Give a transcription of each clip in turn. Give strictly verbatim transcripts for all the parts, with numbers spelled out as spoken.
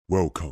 Welcome。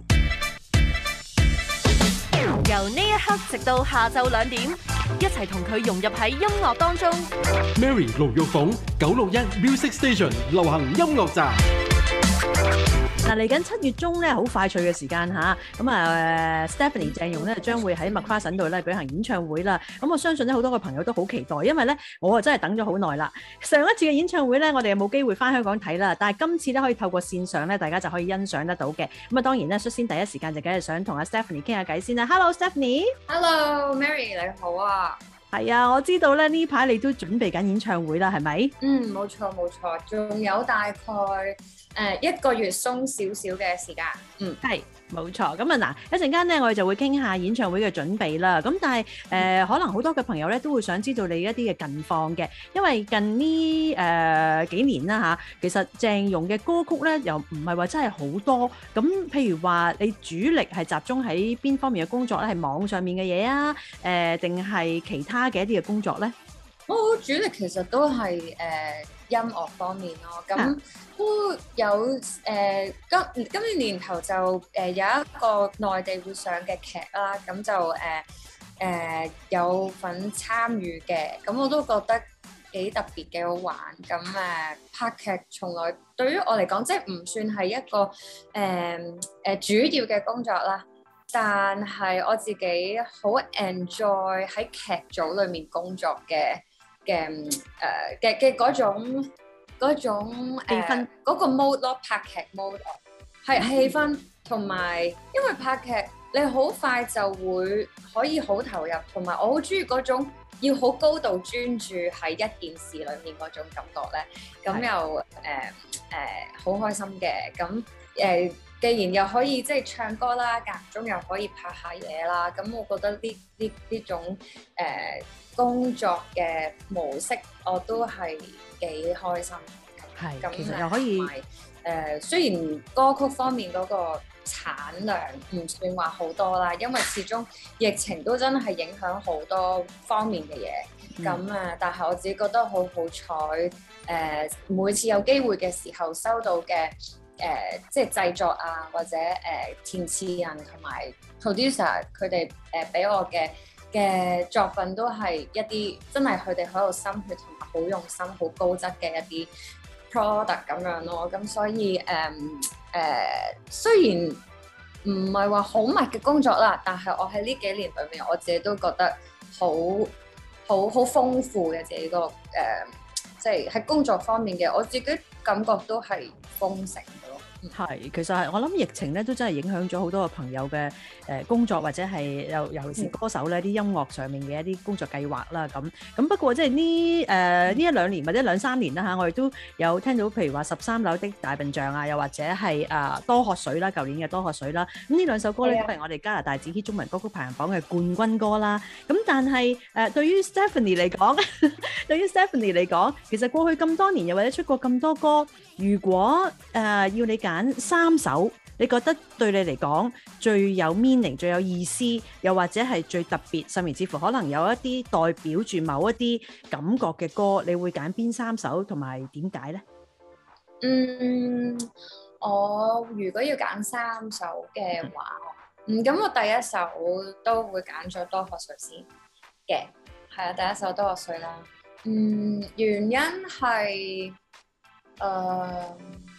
由呢一刻直到下晝兩點，一齊同佢融入喺音樂當中。 Mary 盧玉鳳九六一 Music Station 流行音樂站。 嗱，嚟緊七月中咧，好快脆嘅時間嚇，咁啊 Stephanie 鄭融咧將會喺麥花臣度咧舉行演唱會啦。咁我相信咧好多嘅朋友都好期待，因為咧我啊真係等咗好耐啦。上一次嘅演唱會咧，我哋冇機會翻香港睇啦，但係今次咧可以透過線上咧，大家就可以欣賞得到嘅。咁啊當然咧，率先第一時間就梗係想同阿 Stephanie 傾下偈先啦。Hello Stephanie。 Hello Mary 你好啊。 係啊，我知道咧呢排你都準備緊演唱會啦，係咪？ 嗯，冇錯冇錯，仲有大概誒、呃、一個月鬆少少嘅時間。嗯， 係冇錯。咁啊嗱，一陣間咧我哋就會傾下演唱會嘅準備啦。咁但係誒、呃、可能好多嘅朋友咧都會想知道你一啲嘅近況嘅，因為近呢誒、呃、幾年啦嚇，其實鄭融嘅歌曲咧又唔係話真係好多。咁譬如話你主力係集中喺邊方面嘅工作咧？係網上面嘅嘢啊，誒定係其他嘅一啲嘅工作咧？ 我主力其實都係誒、呃、音樂方面咯，咁都有誒、呃、今今年年頭就誒、呃、有一個內地會上嘅劇啦，咁就誒誒、呃呃、有份參與嘅，咁我都覺得幾特別幾好玩。咁誒、呃、拍劇從來對於我嚟講，即係唔算係一個誒誒、呃呃、主要嘅工作啦。但係我自己好 enjoy 喺劇組裏面工作嘅嘅誒嘅嘅嗰種嗰種氣氛嗰、呃嗰個 mode 咯，拍劇 mode 係氣氛，同埋因為拍劇你好快就會可以好投入，同埋我好中意嗰種要好高度專注喺一件事裏面嗰種感覺咧，咁又誒誒好開心嘅，咁誒。呃既然又可以即係唱歌啦，間中又可以拍下嘢啦，咁我覺得呢呢呢種誒、呃、工作嘅模式我都係幾開心。 係， 咁其實又可以誒、呃，雖然歌曲方面嗰個產量唔算話好多啦，因為始終疫情都真係影響好多方面嘅嘢。咁啊、嗯，但係我自己覺得好好彩，誒、呃、每次有機會嘅時候收到嘅。誒、呃，即係製作啊，或者誒、呃、填詞人同埋 producer 佢哋誒俾我嘅嘅作品都係一啲真係佢哋好有心血同埋好用心、好高質嘅一啲 product 咁樣咯。咁所以誒誒、呃呃，雖然唔係話好密嘅工作啦，但係我喺呢幾年裏面，我自己都覺得好好好豐富嘅自己個誒，即係喺工作方面嘅，我自己感覺都係豐盛。 係，其實係我諗疫情咧都真係影響咗好多個朋友嘅誒工作，或者係尤尤其是歌手咧啲音樂上面嘅一啲工作計劃啦咁。咁不過即係呢誒呢一兩年或者兩三年啦嚇，我哋都有聽到譬如話十三樓的大笨象啊，又或者係啊多喝水啦，舊年嘅多喝水啦。咁呢兩首歌咧都係我哋加拿大紫 hit 中文歌曲排行榜嘅冠軍歌啦。咁但係誒對於 Stephanie 嚟講，對於 Stephanie 嚟講，其實過去咁多年又或者出過咁多歌，如果誒要你揀三首，你覺得對你嚟講最有 meaning、最有意思，又或者係最特別，甚至乎可能有一啲代表住某一啲感覺嘅歌，你會揀邊三首同埋點解呢？ 嗯，我如果要揀三首嘅話，嗯，咁我第一首都會揀咗多喝水先嘅，係啊，第一首多喝水啦。嗯，原因係誒。呃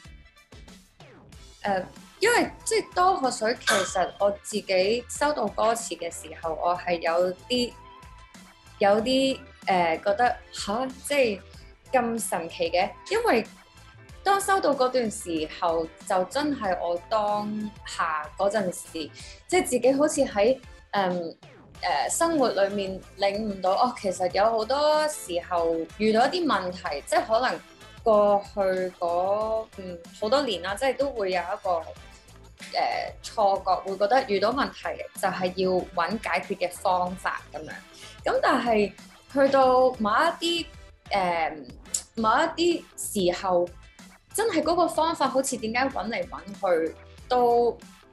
誒，uh, 因為即係多喝水，其實我自己收到歌詞嘅時候，我係有啲有啲誒、呃、覺得吓，即係咁神奇嘅。因為當收到嗰段時候，就真係我當下嗰陣時，即係自己好似喺誒誒生活裡面領悟到，哦，其實有好多時候遇到一啲問題，即係可能。過去嗰嗯好多年啦，即係都會有一個誒、呃、錯覺，會覺得遇到問題就係要揾解決嘅方法咁樣。咁但係去到某一啲誒、呃、某一啲時候，真係嗰個方法好似點解揾嚟揾去都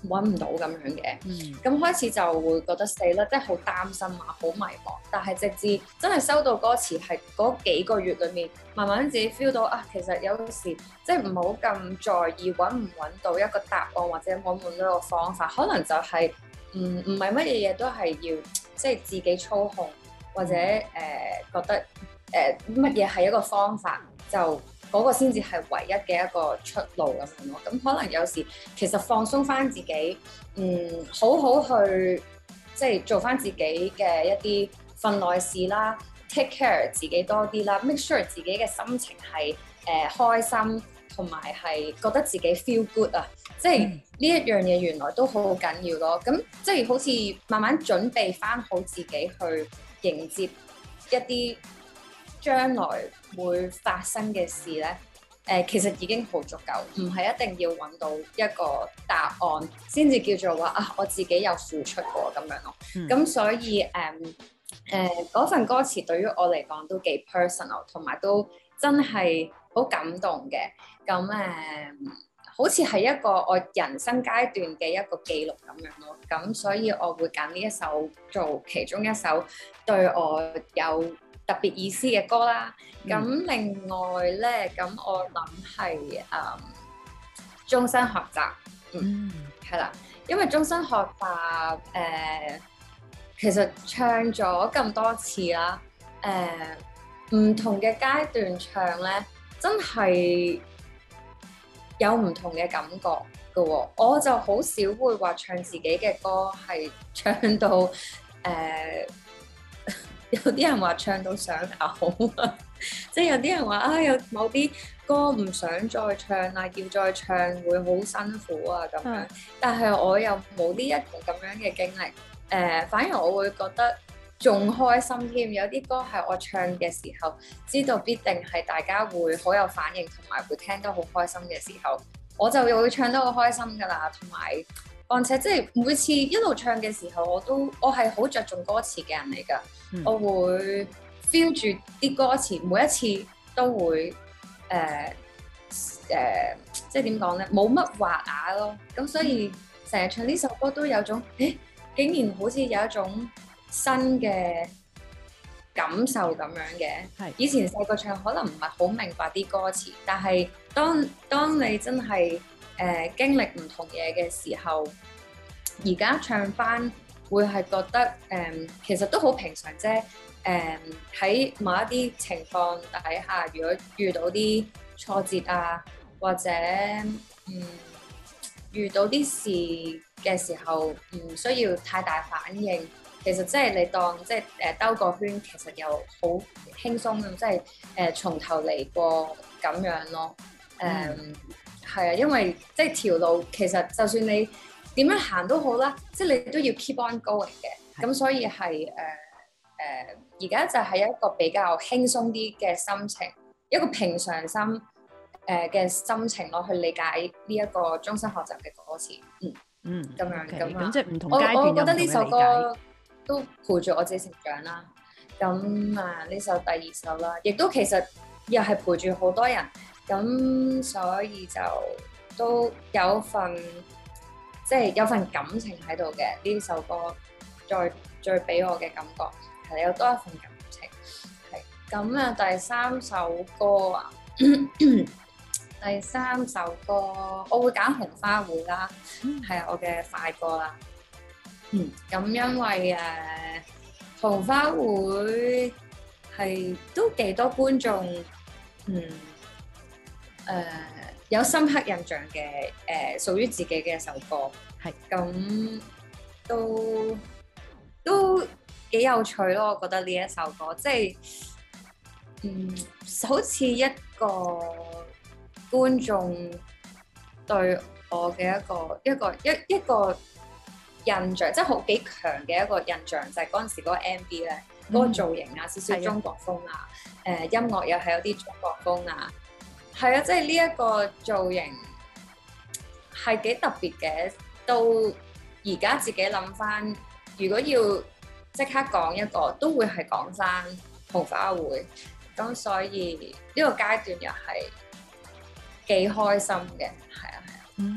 揾唔到咁樣嘅。 嗯咁開始就會覺得死啦，即係好擔心啊，好迷茫。但係直至真係收到歌詞，係嗰幾個月裡面，慢慢自己 feel 到啊，其實有時即係唔好咁在意揾唔揾到一個答案，或者揾唔揾到一個方法，可能就係唔唔係乜嘢嘢都係要即係自己操控，或者誒、呃、覺得誒乜嘢係一個方法，就嗰個先至係唯一嘅一個出路咁樣咯。咁可能有時其實放鬆翻自己，嗯，好好去即係做翻自己嘅一啲份內事啦 ，take care 自己多啲啦 ，make sure 自己嘅心情係誒、呃、開心，同埋係覺得自己 feel good 啊，即係呢一樣嘢原來都好緊要咯。咁即係好似慢慢準備翻好自己去迎接一啲將來會發生嘅事咧，誒、呃、其實已經好足夠，唔係一定要揾到一個答案先至叫做話啊，我自己有付出過咁樣咯。咁、嗯、所以誒誒嗰份歌詞對於我嚟講都幾 personal， 同埋都真係好感動嘅。咁誒、呃、好似係一個我人生階段嘅一個記錄咁樣咯。咁所以我會揀呢一首做其中一首對我有特別意思嘅歌啦。咁、嗯、另外咧，咁我諗係誒終身學習，嗯，係啦、嗯，因為終身學習誒、呃，其實唱咗咁多次啦，誒、呃，唔同嘅階段唱咧，真係有唔同嘅感覺㗎喎。我就好少會話唱自己嘅歌係唱到誒。呃有啲人話唱到想嘔啊，即係有啲人話啊，有某啲歌唔想再唱啦，要再唱會好辛苦啊咁樣。嗯、但係我又冇呢一個咁樣嘅經歷，誒、呃，反而我會覺得仲開心添。有啲歌係我唱嘅時候，知道必定係大家會好有反應，同埋會聽得好開心嘅時候，我就會唱得好開心㗎啦，同埋。況且即係每次一路唱嘅時候，我都我係好着重歌詞嘅人嚟㗎，嗯、我會 feel 住啲歌詞，每一次都會誒誒、呃呃，即係點講咧，冇乜滑啞咯。咁所以成日唱呢首歌都有種，誒，竟然好似有一種新嘅感受咁樣嘅。係以前細個唱可能唔係好明白啲歌詞，但係當當你真係誒、呃、經歷唔同嘢嘅時候，而家唱返會係覺得誒、呃、其實都好平常啫。誒、呃、喺某一啲情況底下，如果遇到啲挫折啊，或者嗯遇到啲事嘅時候，唔需要太大反應。其實即係你當即係誒兜個圈，其實又好輕鬆咁，即係誒從頭嚟過咁樣咯。誒、呃。嗯係啊，因為即係條路其實就算你點樣行都好啦，即係你都要 keep on going 嘅。咁的所以係誒誒，而家就係一個比較輕鬆啲嘅心情，一個平常心誒嘅、呃、心情咯，去理解呢一個終身學習嘅歌詞。嗯嗯，咁樣咁啊， 咁即係唔同階段有唔同嘅理解。 我我覺得呢首歌都陪住我自己成長啦。咁啊，呢首第二首啦，亦都其實又係陪住好多人。咁所以就都有份即係有份感情喺度嘅呢首歌，再再俾我嘅感覺係有多一份感情。係咁啊，第三首歌啊，第三首歌我會揀紅花會啦，係啊、嗯，我嘅快歌啦。嗯，咁因為誒、呃、紅花會係都幾多觀眾嗯。誒、uh, 有深刻印象嘅誒、uh, 屬於自己嘅一首歌，係咁都都幾有趣咯。我覺得呢一首歌即係嗯好似一個觀眾對我嘅一個一個一一個印象，即係好幾強嘅一個印象，就係嗰陣時嗰個 M V 咧，嗰、嗯、個造型啊，少少中國風啊，誒的、uh, 音樂又係有啲中國風啊。係啊，即係呢一個造型係幾特別嘅。到而家自己諗翻，如果要即刻講一個，都會係講翻紅花會。咁所以呢個階段又係幾開心嘅，係啊係啊。 嗯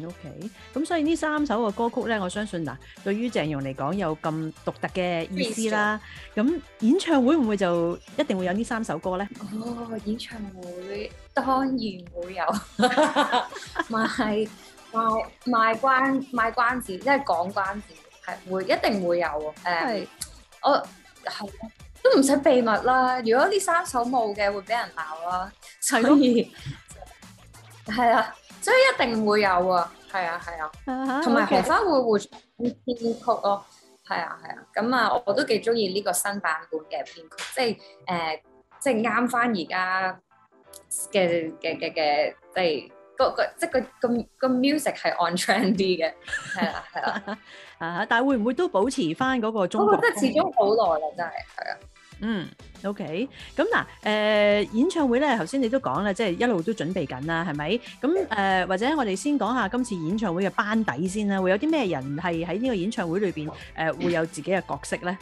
OK，咁所以呢三首嘅歌曲咧，我相信嗱，對於鄭融嚟講有咁獨特嘅意思啦。咁演唱會會唔會就一定會有呢三首歌咧？ 哦，演唱會當然會有，賣賣賣關賣關子，即係講關子，係會一定會有誒。 係我係都唔使秘密啦。如果呢三首冇嘅，會俾人鬧啦。所以係啊。所以一定會有啊，係啊係啊，同埋荷花會會唱編曲咯，係啊係啊，咁啊我都幾中意呢個新版本嘅編曲，即係誒、呃、即係啱翻而家嘅嘅嘅嘅，即係個個即係個個個 music 係 on trend 啲嘅，係啦係啦， 啊但係會唔會都保持翻嗰個中國？ 我覺得始終好耐啦，真係係啊。 嗯 ，OK，咁嗱，誒、呃、演唱會咧，頭先你都講啦，即係一路都準備緊啦，係咪？咁誒、呃，或者我哋先講下今次演唱會嘅班底先啦，會有啲咩人係喺呢個演唱會裏邊誒、呃、會有自己嘅角色咧？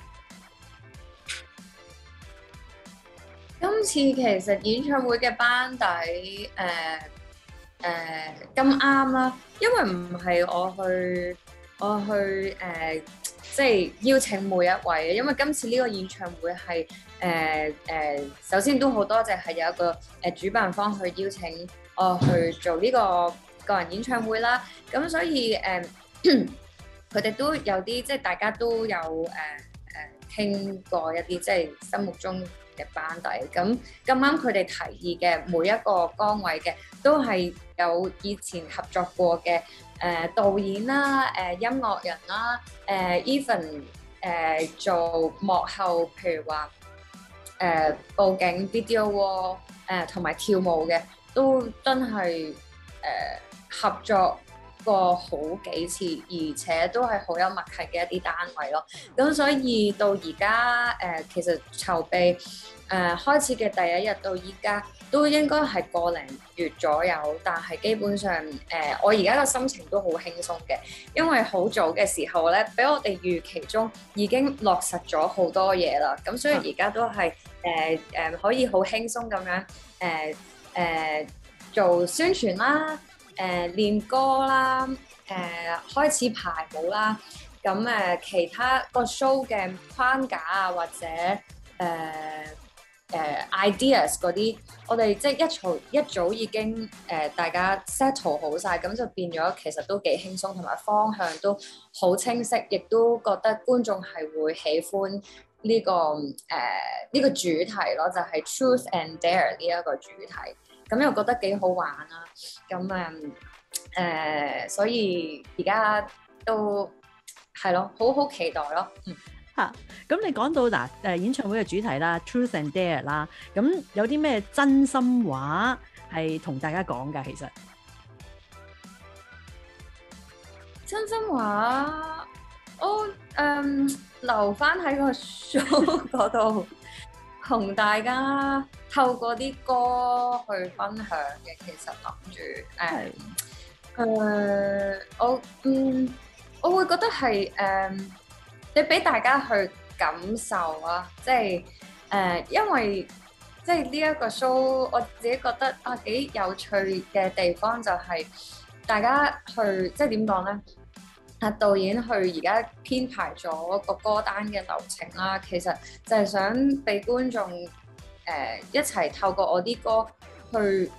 今次其實演唱會嘅班底誒誒咁啱啦，因為唔係我去我去誒。呃即係邀請每一位嘅，因為今次呢個演唱會係誒誒，首先都好多謝係有一個誒、呃、主辦方去邀請我去做呢個個人演唱會啦。咁所以誒，佢、呃、哋都有啲即係大家都有誒誒傾過一啲即係心目中嘅班底。咁咁啱佢哋提議嘅每一個崗位嘅，都係有以前合作過嘅。誒、呃、導演啦，誒、呃、音樂人啦，誒 even 誒做幕後，譬如話誒、呃、佈景 video wall 誒同埋跳舞嘅，都真係誒、呃、合作過好幾次，而且都係好有默契嘅一啲單位咯。咁所以到而家誒，其實籌備誒、呃、開始嘅第一日到依家，都應該係個零月左右，但係基本上誒、呃，我而家個心情都好輕鬆嘅，因為好早嘅時候咧，比我哋預期中已經落實咗好多嘢啦。咁所以而家都係誒誒可以好輕鬆咁樣誒誒做宣傳啦，誒、呃、練歌啦，誒、呃、開始排舞啦。咁誒、呃、其他個 show 嘅框架啊，或者誒。呃誒、uh, ideas 嗰啲，我哋即係一早一早已經誒、呃、大家 settle 好晒，咁就變咗其實都幾輕鬆，同埋方向都好清晰，亦都覺得觀眾係會喜歡呢、呢個誒呢、呃呢個主題咯，就係、是、Truth and Dare 呢一個主題，咁又覺得幾好玩啦，咁誒誒，所以而家都係咯，好好期待咯，嗯。 嚇！咁、啊、你講到嗱誒、呃、演唱會嘅主題啦 ，Truth and Dare 啦，咁有啲咩真心話係同大家講㗎？其實真心話，我誒、嗯、留翻喺個 show 嗰度，同大家透過啲歌去分享嘅。其實諗住誒誒，我嗯我會覺得係誒。嗯你俾大家去感受啊，即係誒、呃，因為即係呢一個 show，我自己覺得啊幾有趣嘅地方就係大家去即係點講咧？啊，導演去而家編排咗個歌單嘅流程啦，其實就係想俾觀眾誒、呃、一齊透過我啲歌去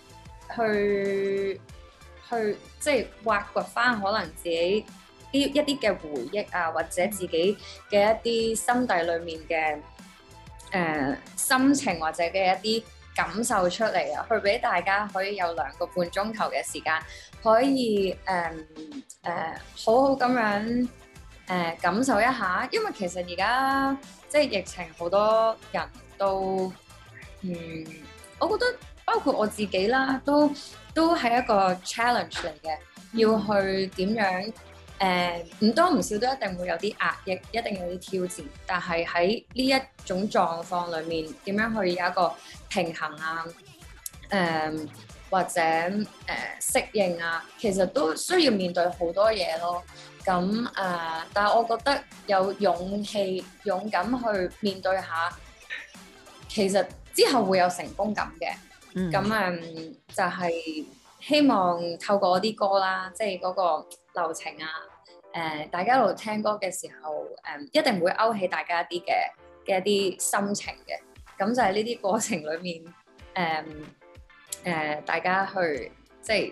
去去即係挖掘返可能自己啲一啲嘅回憶啊，或者自己嘅一啲心底裡面嘅誒、呃、心情或者嘅一啲感受出嚟啊，去俾大家可以有兩個半鐘頭嘅時間，可以誒誒、呃呃、好好咁樣誒、呃、感受一下，因為其實而家即係疫情，好多人都嗯，我覺得包括我自己啦，都都係一個 challenge 嚟嘅，要去點樣？誒唔、呃、多唔少都一定會有啲壓抑，一定有啲挑戰。但係喺呢一種狀況裏面，點樣去有一個平衡啊？誒、呃、或者誒、呃、適應啊，其實都需要面對好多嘢咯。咁誒、呃，但係我覺得有勇氣、勇敢去面對下，其實之後會有成功感嘅。咁誒、嗯呃、就係、是。 希望透過我啲歌啦，即係嗰個流程啊，誒、呃、大家一路聽歌嘅時候，誒、呃、一定會勾起大家一啲嘅嘅一啲心情嘅。咁就係呢啲過程裡面，誒、呃、誒、呃、大家去即係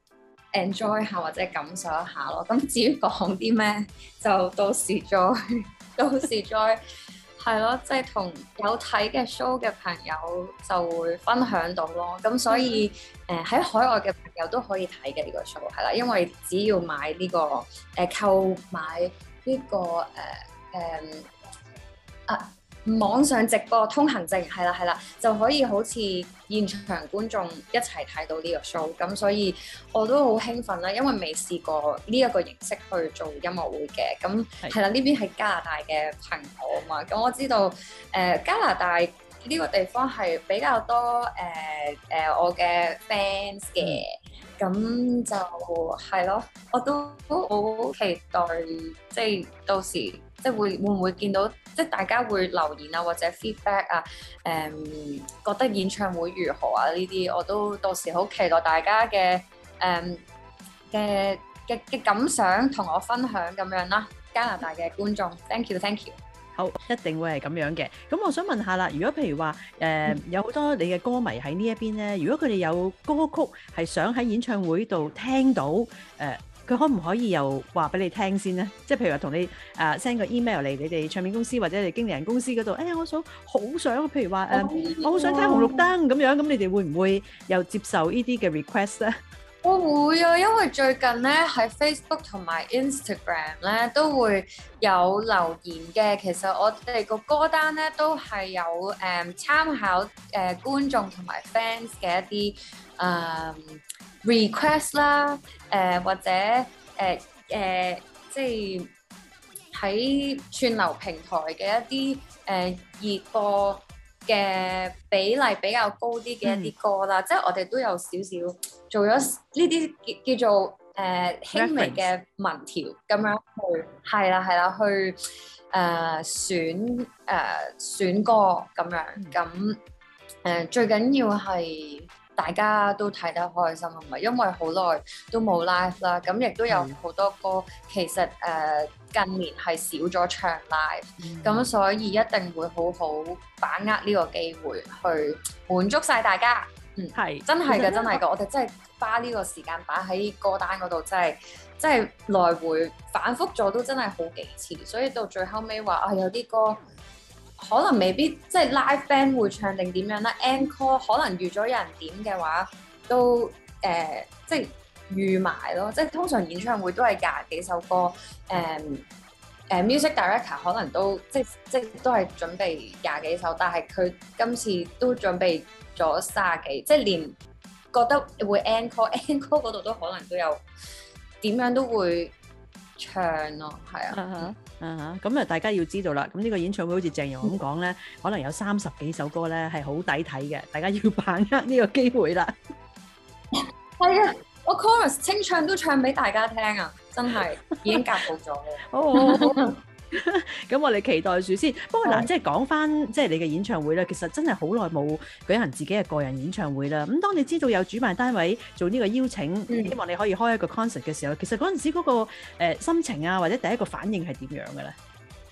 enjoy 下或者感受一下咯。咁至於講啲咩，就到時再到時再。係咯，即係同有睇嘅 show 嘅朋友就會分享到咯。咁所以誒喺、呃、海外嘅朋友都可以睇嘅呢個 show 係啦，因為只要買呢、呢個誒、呃、購買呢、呢個誒誒、呃呃、啊網上直播通行證係啦係啦，就可以好似現場觀眾一齊睇到呢個 show。咁所以我都好興奮啦，因為未試過呢一個形式去做音樂會嘅。咁係啦，呢邊係加拿大嘅朋友啊嘛。咁我知道誒、呃、加拿大呢個地方係比較多誒誒、呃呃、我嘅 fans 嘅。咁、嗯、就係咯，我都好期待，即係到時即係會會唔會見到，即係大家會留言啊或者 feedback 啊，誒、嗯、覺得演唱會如何啊呢啲，我都到時好期待大家嘅誒嘅嘅嘅感想同我分享咁樣啦。加拿大嘅觀眾 ，thank you，thank you。 好，一定會係咁樣嘅。咁我想問下啦，如果譬如話誒、呃、有好多你嘅歌迷喺呢一邊咧，如果佢哋有歌曲係想喺演唱會度聽到，誒、呃、佢可唔可以又話俾你聽先咧？即係譬如話同你誒 send 個 email 嚟你哋唱片公司或者你經理人公司嗰度，哎呀我想好想，譬如話誒、呃 oh, yeah. 我好想聽紅綠燈咁樣，咁你哋會唔會又接受呢啲嘅 request 咧？ 我會啊，因為最近咧喺 Facebook 同埋 Instagram 咧都會有留言嘅。其實我哋個歌單咧都係有誒、嗯、參考誒、呃、觀眾同埋 fans 嘅一啲誒、呃、request 啦，誒、呃、或者誒誒、呃呃、即係喺串流平台嘅一啲誒熱播嘅比例比較高啲嘅一啲歌啦，嗯、即係我哋都有少少做咗呢啲叫做誒、呃、輕微嘅民調咁樣去，係啦係啦，去誒、呃、選誒、呃、選歌咁樣，咁誒、呃、最緊要係大家都睇得開心啊嘛，因為好耐都冇 live 啦，咁亦都有好多歌、嗯、其實誒、呃、近年係少咗唱 live，咁、嗯、所以一定會好好把握呢個機會去滿足晒大家。嗯，係是真係嘅，真係嘅，我哋真係花呢個時間擺喺歌單嗰度，真係真係來回反覆咗都真係好幾次，所以到最後尾話啊有啲歌可能未必即係 live band 會唱定點樣啦 encore 可能預咗有人點嘅話都誒、呃、即係預埋咯，即係通常演唱會都係廿幾首歌，誒、呃、誒、呃、music director 可能都即即都係準備廿幾首，但係佢今次都準備咗卅幾，即係連覺得會 encore encore 嗰度都可能都有點樣都會唱咯，係啊。Uh-huh. 啊哈！咁啊，大家要知道啦。咁呢個演唱會好似鄭融咁講咧，可能有三十幾首歌咧係好抵睇嘅，大家要把握呢個機會啦。 係啊，我 chorus 清唱都唱俾大家聽啊，真係已經夾好咗啦。 好好好。咁我哋期待住先。不過嗱，嗯、即係講翻即係你嘅演唱會咧，其實真係好耐冇舉行自己嘅個人演唱會啦。咁當你知道有主辦單位做呢個邀請，嗯、希望你可以開一個 concert 嘅時候，其實嗰陣時嗰、嗰個、呃、心情啊，或者第一個反應係點樣嘅咧？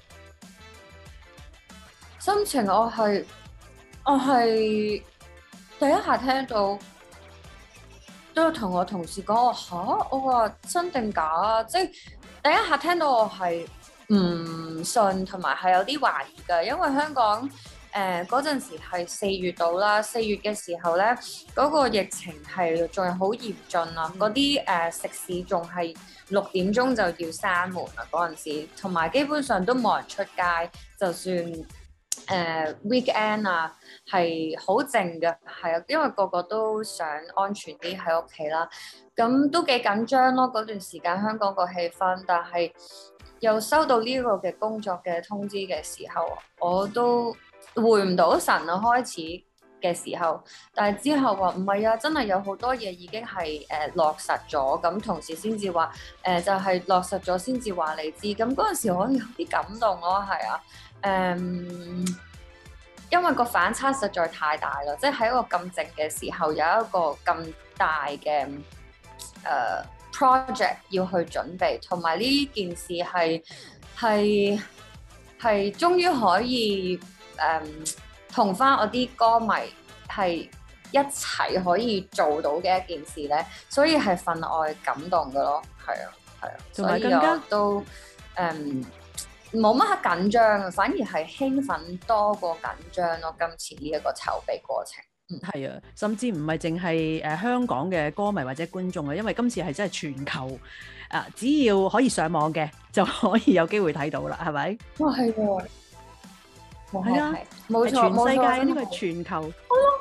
心情我係我係第一下聽到，都有同我同事講我吓，我話真定假啊！即係第一下聽到我係唔信，同埋係有啲懷疑㗎，因為香港誒嗰陣時係四月到啦，四月嘅時候咧，嗰、嗰個疫情係仲係好嚴峻啊，嗰啲誒食肆仲係六點鐘就要閂門啊嗰陣時，同埋基本上都冇人出街，就算誒、呃、weekend 啊係好靜嘅，係啊，因為個個都想安全啲喺屋企啦，咁都幾緊張咯嗰段時間香港個氣氛，但係又收到呢個嘅工作嘅通知嘅時候，我都回唔到神啊！開始嘅時候，但係之後話唔係啊，真係有好多嘢已經係誒、呃、落實咗，咁同時先至話誒就係、是、落實咗先至話你知，咁嗰陣時我有啲感動咯，係啊，誒、嗯、 因為個反差實在太大啦，即係喺一個咁靜嘅時候，有一個咁大嘅誒、呃、project 要去準備，同埋呢件事係係係終於可以誒同翻我啲歌迷係一齊可以做到嘅一件事咧，所以係分外感動嘅咯，係啊係啊， 同埋更加都誒。冇乜緊張，反而係興奮多過緊張咯。今次呢一個籌備過程，嗯， 係啊，甚至唔係淨係誒香港嘅歌迷或者觀眾啊，因為今次係真係全球啊，只要可以上網嘅就可以有機會睇到啦，係咪？ 哇，係喎， 係啊， 冇錯， 全世界呢個係全球，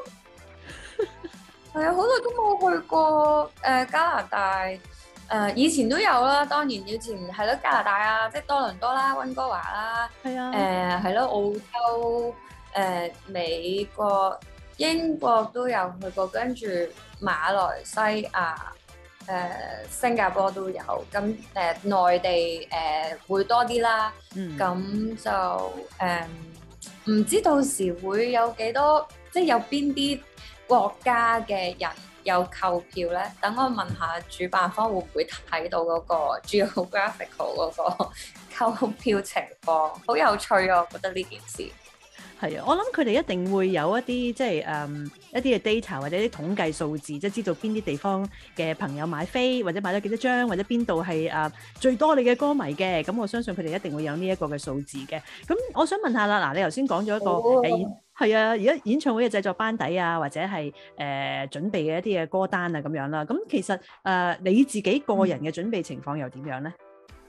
係啊，好耐都冇去過誒、呃、加拿大。誒、呃、以前都有啦，當然以前係咯加拿大啊，即係多倫多啦、溫哥華啦， 係啊， 誒係咯澳洲、誒、呃、美國、英國都有去過，跟住馬來西亞、誒、呃、新加坡都有，咁誒、呃、內地誒、呃、會多啲啦，咁、嗯、就誒唔、呃、知到時會有幾多，即係有邊啲國家嘅人有購票咧，等我問下主辦方會唔會睇到嗰個 geographical 嗰個購票情況，好有趣啊！我覺得呢件事係啊，我諗佢哋一定會有一啲即係誒、嗯、一啲嘅 data 或者啲統計數字，即係知道邊啲地方嘅朋友買飛或者買咗幾多張，或者邊度係誒最多你嘅歌迷嘅，咁我相信佢哋一定會有呢一個嘅數字嘅。咁我想問下啦，嗱，你頭先講咗一個誒。係啊，而家演唱會嘅製作班底啊，或者係誒、呃、準備嘅一啲嘅歌單啊咁樣啦。咁其實誒、呃、你自己個人嘅準備情況又點樣咧？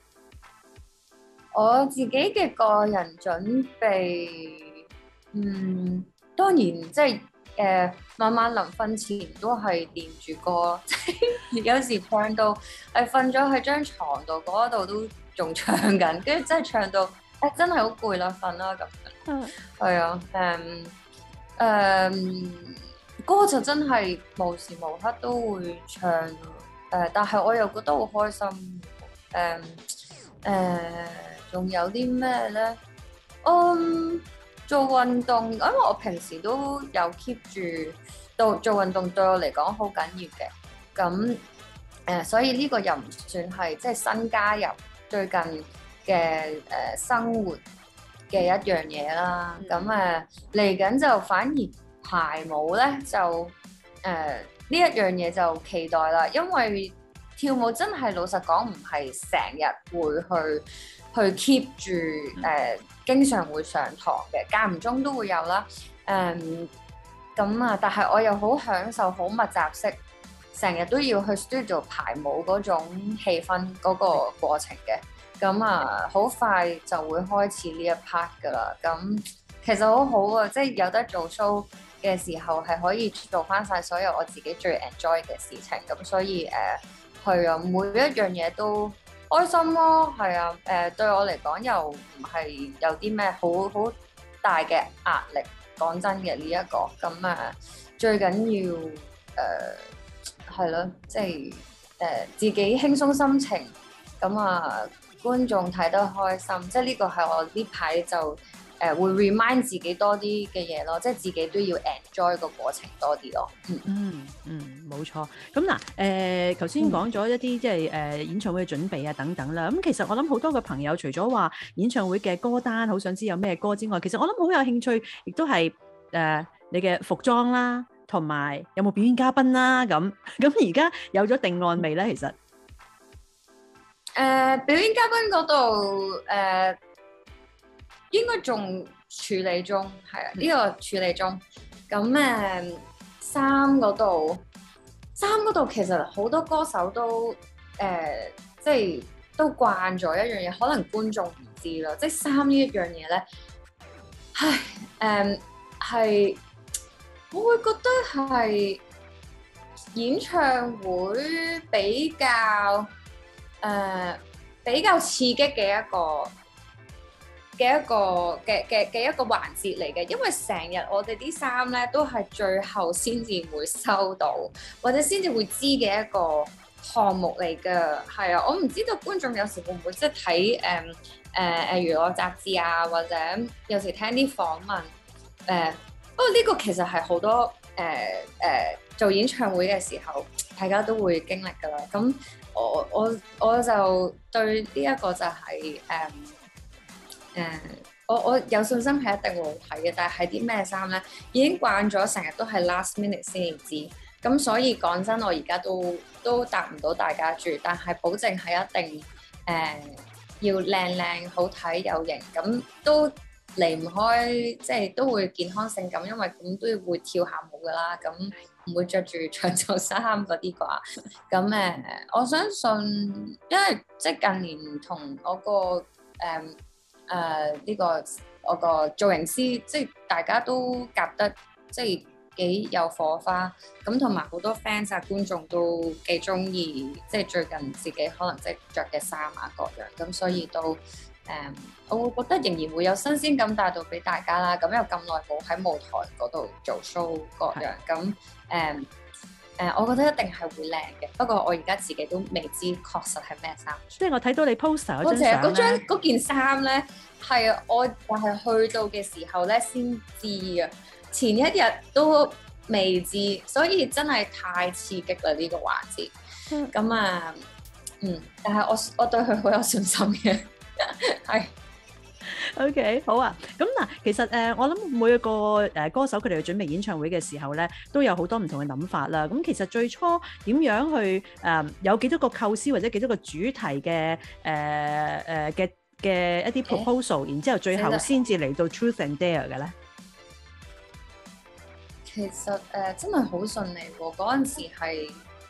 我自己嘅個人準備，嗯，當然即係誒晚晚臨瞓前都係練住歌，即係有時唱到誒瞓咗喺張床度嗰度都仲唱緊，跟住真係唱到誒、哎、真係好攰啦，瞓啦咁。嗯，係啊，誒誒歌就真係無時無刻都會唱，誒、呃，但係我又覺得好開心，誒、呃、誒，仲、呃、有啲咩咧？嗯，做運動，因為我平時都有 keep 住到做運動，對我嚟講好緊要嘅，咁誒、呃，所以呢個又唔算係即係新加入最近嘅誒、呃、生活嘅一樣嘢啦，咁誒嚟緊就反而排舞咧就誒呢、呃、一樣嘢就期待啦，因為跳舞真係老實講唔係成日會去去 keep 住誒、呃，經常會上堂嘅，間唔中都會有啦，誒咁啊，但係我又好享受好密集式，成日都要去 studio 排舞嗰種氣氛嗰個過程嘅。咁啊，好快就會開始呢一 part 噶啦。咁其實好好啊，即係有得做 show 嘅時候，係可以做翻晒所有我自己最 enjoy 嘅事情。咁所以誒，係、呃、啊，每一樣嘢都開心咯。係啊，誒、呃、對我嚟講又唔係有啲咩好好大嘅壓力。講真嘅呢一個，咁啊最緊要誒係咯，即係誒、呃、自己輕鬆心情，咁啊觀眾睇得開心，即係呢個係我呢排就誒、呃、會 remind 自己多啲嘅嘢咯，即係自己都要 enjoy 個過程多啲咯。嗯嗯嗯，冇錯。咁嗱誒，頭先講咗一啲即係誒演唱會嘅準備啊等等啦。咁其實我諗好多嘅朋友除咗話演唱會嘅歌單好想知有咩歌之外，其實我諗好有興趣，亦都係誒你嘅服裝啦，同埋有冇表演嘉賓啦咁。咁而家有咗定案未咧？其實誒、 呃、表演嘉賓嗰度誒應該仲處理中，係啊，呢、這個處理中。咁誒衫嗰度，衫嗰度其實好多歌手都誒、呃、即係都慣咗一樣嘢，可能觀眾唔知啦。即係衫呢一樣嘢咧，唉誒係、呃，我會覺得係演唱會比較誒、呃、比較刺激嘅一個嘅一個嘅嘅嘅一個環節嚟嘅，因為成日我哋啲衫咧都係最後先至會收到，或者先至會知嘅一個項目嚟嘅。係啊，我唔知道觀眾有時會唔會即係睇誒誒誒娛樂雜誌啊，或者有時聽啲訪問誒、 誒，不過呢個其實係好多誒誒、呃呃、做演唱會嘅時候，大家都會經歷㗎啦。咁我我我就對呢一個就係誒誒，我我有信心係一定會好睇嘅。但係係啲咩衫咧，已經慣咗成日都係 last minute 先至知。咁所以講真，我而家都都答唔到大家住，但係保證係一定誒、呃、要靚靚好睇有型，咁都離唔開即係都會健康性感，因為咁都要會跳下舞噶啦，咁唔會着住長袖衫嗰啲啩。咁誒、呃，我相信，因為即係近年同我個誒誒呢個我個造型師，即係大家都夾得即係幾有火花，咁同埋好多 fans 啊觀眾都幾中意，即係最近自己可能即係着嘅衫啊各樣，咁所以都誒、嗯，我會覺得仍然會有新鮮感帶到俾大家啦。咁又咁耐冇喺舞台嗰度做 show 各樣，咁誒誒，我覺得一定係會靚嘅。不過我而家自己都未知確實係咩衫。 即係我睇到你 poster 嗰張我成日嗰張咧， 嗰件衫咧係我就係去到嘅時候咧先知啊。前一日都未知，所以真係太刺激啦呢、這個環節。咁、嗯、啊，嗯，但係我我對佢好有信心嘅，係。 OK， 好啊。咁嗱，其實誒、呃，我諗每一個誒歌手佢哋去準備演唱會嘅時候咧，都有好多唔同嘅諗法啦。咁其實最初點樣去誒、呃、有幾多個構思或者幾多個主題嘅誒誒嘅嘅一啲 proposal，、欸、然之後最後先至嚟到 Truth and Dare 嘅咧？ 其實誒、呃、真係好順利喎，嗰陣時係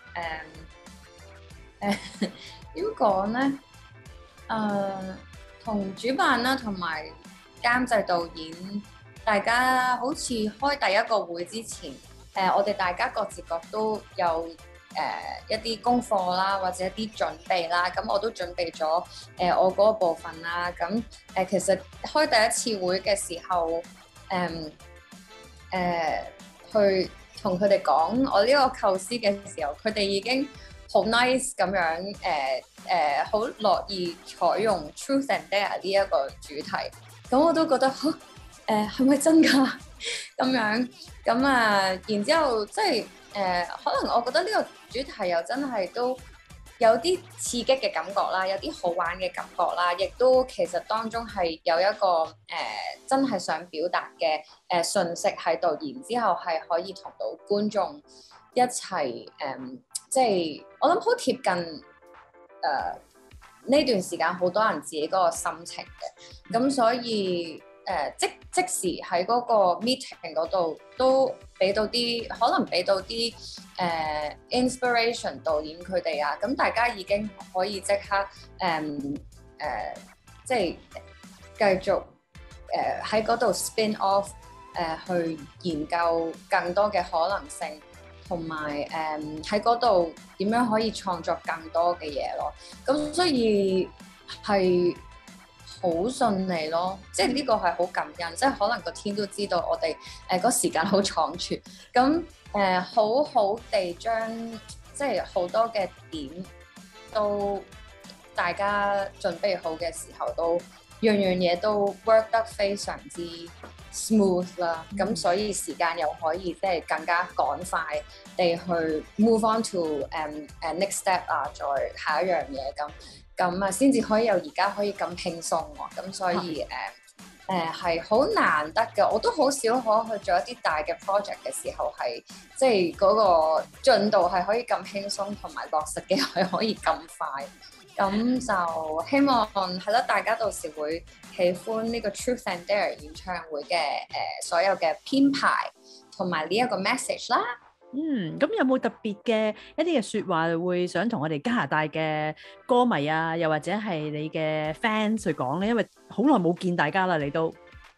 誒誒點講咧？誒同主辦啦，同埋監製導演，大家好似開第一個會之前，誒、呃、我哋大家各自各都有誒、呃、一啲功課啦，或者一啲準備啦。咁我都準備咗誒、呃、我嗰個部分啦。咁誒、呃、其實開第一次會嘅時候，誒、呃、誒。呃去同佢哋講我呢個構思嘅時候，佢哋已經好 nice 咁樣，誒誒好樂意採用 Truth and Dare 呢一個主題。咁我都覺得，誒係咪真㗎？咁樣咁啊，然之後即係誒，可能我覺得呢個主題又真係都有啲刺激嘅感覺啦，有啲好玩嘅感覺啦，亦都其實當中係有一個誒、呃、真係想表達嘅誒訊息喺度，然之後係可以同到觀眾一齊誒、呃，即係我諗好貼近誒呢、呃、段時間好多人自己嗰個心情嘅，咁所以。誒、呃、即即時喺嗰個 meeting 嗰度都俾到啲，可能俾到啲誒、呃、inspiration 導演佢哋啊，咁大家已經可以即刻誒誒、呃呃、即係繼續誒喺嗰度 spin off 誒、呃、去研究更多嘅可能性，同埋誒喺嗰度點樣可以創作更多嘅嘢咯，咁所以係。好順利咯，即係呢個係好感恩，即係可能個天都知道我哋誒嗰時間好倉促，咁誒、呃、好好地將即係好多嘅點都大家準備好嘅時候，都樣樣嘢都 work 得非常之 smooth 啦，咁、嗯、所以時間又可以即係更加趕快地去 move on to 誒、um, 誒、uh, next step 啊，再下一樣嘢咁。咁啊，先至可以有而家可以咁輕鬆喎，咁所以誒誒係好難得嘅，我都好少可去做一啲大嘅 project 嘅時候係，即係嗰個進度係可以咁輕鬆，同埋落實嘅係可以咁快，咁就希望係咯，大家到時會喜歡呢個 Truth and Dare 演唱會嘅誒、呃、所有嘅編排同埋呢一個 message 啦。 嗯，咁有冇特別嘅一啲嘅説話會想同我哋加拿大嘅歌迷啊，又或者係你嘅 fans 去講咧？因為好耐冇見大家啦，你都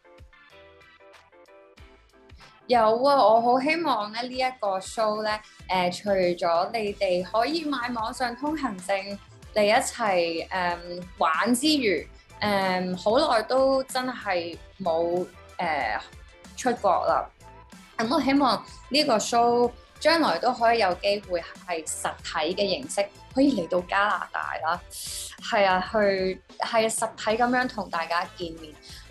有啊！我好希望咧呢一個 show 咧，誒、呃、除咗你哋可以買網上通行證嚟一齊誒、呃、玩之餘，誒好耐都真係冇誒出國啦。咁、嗯、我希望呢個 show將來都可以有機會係實體嘅形式，可以嚟到加拿大啦。係啊，去係實體咁樣同大家見面。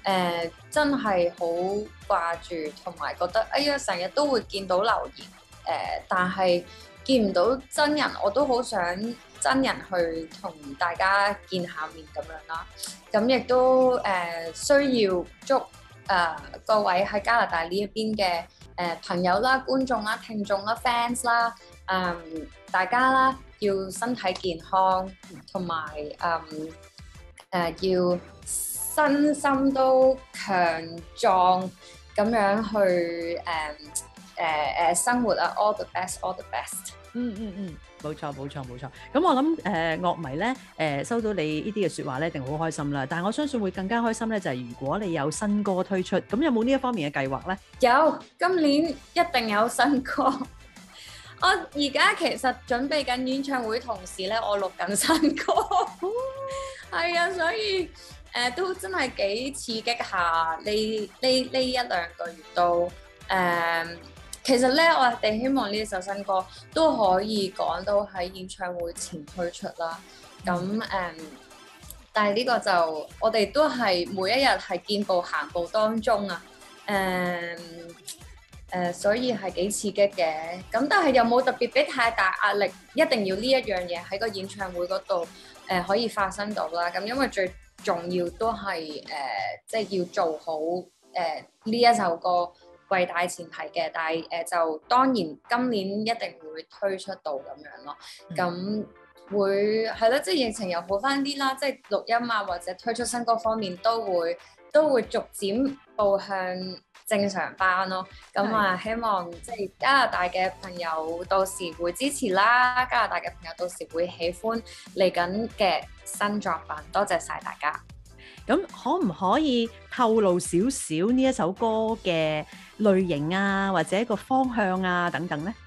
誒真係好掛住，同埋覺得哎呀成日都會見到留言誒，但係見唔到真人，我都好想真人去同大家見下面咁樣啦。咁亦都誒需要祝誒各位喺加拿大呢一邊嘅誒朋友啦、觀眾啦、聽眾啦、fans 啦，誒大家啦要身體健康，同埋誒誒要身心都強壯咁樣去誒誒誒生活啊 ！All the best，all the best。 嗯嗯嗯，冇錯冇錯冇錯。咁我諗誒樂迷咧誒收到你呢啲嘅説話咧，一定好開心啦。但係我相信會更加開心咧，就係如果你有新歌推出，咁有冇呢一方面嘅計劃咧？ 有，今年一定有新歌。我而家其實準備緊演唱會，同時咧我錄緊新歌。係啊，所以。誒、呃、都真係幾刺激下，呢呢呢一兩個月都誒、呃，其實咧我哋希望呢首新歌都可以趕到喺演唱會前推出啦。咁誒、呃，但係呢個就我哋都係每一日係見步行步當中啊。誒、呃、誒、呃，所以係幾刺激嘅。咁但係又冇特別俾太大壓力，一定要呢一樣嘢喺個演唱會嗰度誒可以發生到啦。咁因為最重要都係誒、呃，即係要做好誒呢、呃、一首歌為大前提嘅，但係誒、呃、就當然今年一定會推出到咁樣咯。咁、嗯、會係咯，即係疫情又好翻啲啦，即係錄音啊或者推出新歌方面都會都會逐漸步向正常班咯。咁啊，希望即係加拿大嘅朋友到時會支持啦，加拿大嘅朋友到時會喜歡嚟緊嘅新作品。多謝晒大家。 咁可唔可以透露少少呢一首歌嘅類型啊，或者個方向啊等等呢？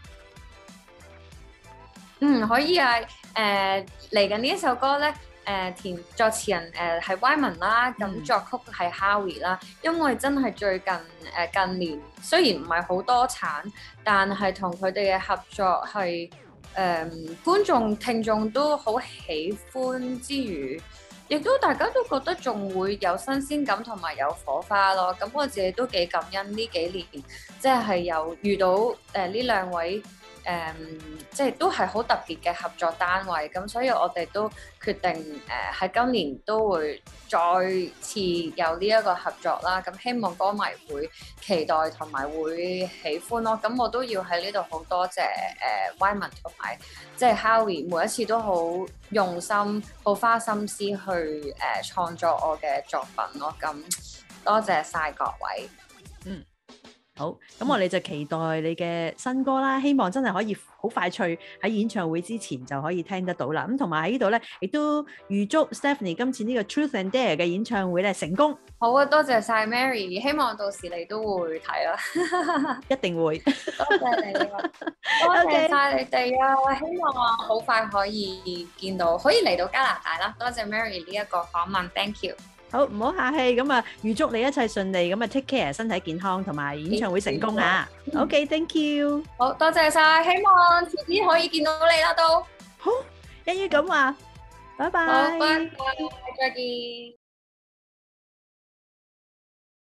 嗯，可以啊。誒嚟緊呢一首歌咧。誒、呃、填作詞人誒係 Wyman 啦，咁、嗯、作曲係 Howie 啦。因為真係最近誒、呃、近年雖然唔係好多產，但係同佢哋嘅合作係誒、呃、觀眾聽眾都好喜歡之餘，亦都大家都覺得仲會有新鮮感同埋有火花咯。咁我自己都幾感恩呢幾年，即係有遇到誒呢、呃、兩位。誒、嗯，即係都係好特別嘅合作單位，咁所以我哋都決定誒喺、呃、今年都會再次有呢一個合作啦。咁希望歌迷會期待同埋會喜歡咯。咁我都要喺呢度好多謝誒、呃、Wyman 同埋即係 Howie，每一次都好用心、好花心思去誒、呃、創作我嘅作品咯。咁多謝晒各位。嗯。 好，咁我哋就期待你嘅新歌啦，希望真係可以好快脆喺演唱會之前就可以聽得到啦。咁同埋喺呢度咧，亦都預祝 Stephanie 今次呢個 Truth and Dare 嘅演唱會咧成功。 好啊，多謝晒 Mary， 希望到時你都會睇啦， 一定會。 多謝你，多謝晒你哋啊！希望我好快可以見到，可以嚟到加拿大啦。多謝 Mary 呢一個訪問 ，Thank you。 好，唔好客氣，咁啊預祝你一切順利，咁啊 take care， 身體健康，同埋演唱會成功嚇。OK，thank you。 好多謝晒，希望遲啲可以見到你啦都。 好，一於咁話，拜拜。 好，拜拜，再見。